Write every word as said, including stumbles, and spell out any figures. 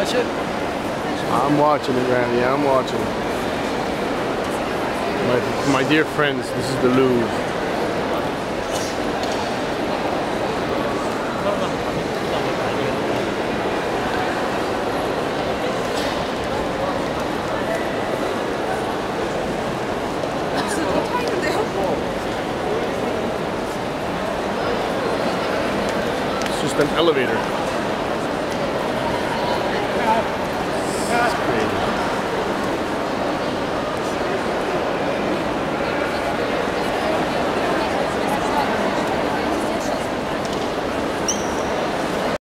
watch it? I'm watching it, Randy. I'm watching it. My, my dear friends, this is the Louvre. It's just an elevator.